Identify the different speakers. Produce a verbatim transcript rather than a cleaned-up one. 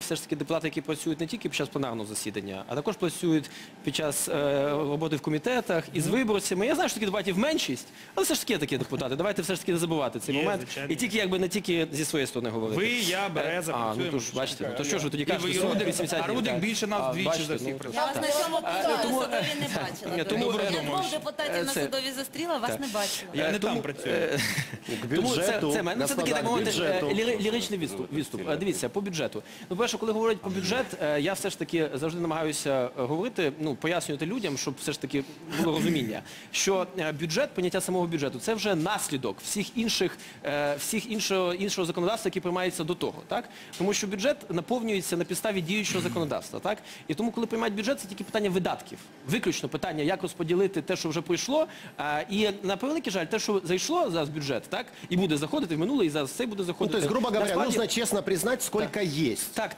Speaker 1: все ж таки депутати, які працюють не тільки під час пленарного засідання, а також працюють під час е, роботи в комітетах із виборцями. Я знаю, що таких депутатів меншість, але все ж таки є такі депутати. Давайте все ж таки не забувати цей
Speaker 2: Є,
Speaker 1: момент.
Speaker 2: звичайно.
Speaker 1: І тільки якби не тільки зі своєї сторони говорити.
Speaker 2: Ви, я, Береза,
Speaker 1: А, ну
Speaker 2: працюємо.
Speaker 1: то ж, бачите, ну, то що ж ви тоді
Speaker 2: І
Speaker 1: кажете?
Speaker 2: ви, і
Speaker 1: сорок
Speaker 2: Рудик,
Speaker 1: вісімдесят
Speaker 2: а Рудик
Speaker 1: днів,
Speaker 2: більше нас
Speaker 1: а,
Speaker 2: вдвічі
Speaker 1: бачите,
Speaker 2: за всіх
Speaker 1: ну,
Speaker 2: працює.
Speaker 3: Я вас на цьому
Speaker 1: Тому-
Speaker 3: тому, судові не бачила.
Speaker 1: Ні, тому-
Speaker 3: Тому, я
Speaker 2: тому-
Speaker 3: двох депутатів на
Speaker 1: це-
Speaker 3: судові зустріла, вас
Speaker 1: Так.
Speaker 3: не бачила.
Speaker 2: Я не
Speaker 1: Тому,
Speaker 2: там працюю.
Speaker 1: е,
Speaker 4: К
Speaker 1: Тому це,
Speaker 4: бюджету,
Speaker 1: це, ну, це такий, так
Speaker 4: господа,
Speaker 1: мовити,
Speaker 4: к бюджету.
Speaker 1: е, ліри- ліричний відступ. відступ. Е, Дивіться, по бюджету. Ну, перше, коли говорять про бюджет, е, я все ж таки завжди намагаюся е, говорити, ну, пояснювати людям, щоб все ж таки було розуміння, що е, бюджет, поняття самого бюджету, це вже наслідок всіх інших, е, всіх іншого, іншого законодавства, яке приймається до того, так? Тому що бюджет наповнюється на підставі діючого законодавства, так? І тому, коли приймають бюджет, це тільки питання видатків. Виключно питання, як розподілити те, що вже прийшло. Е, і, на превеликий жаль, те, що зайшло зараз в бюджет, так? І буде заходити в минуле, і зараз це буде
Speaker 4: Ну,
Speaker 1: заходити.
Speaker 4: то есть, грубо говоря,
Speaker 1: Насправді-
Speaker 4: нужно честно признать, сколько есть.
Speaker 1: Так,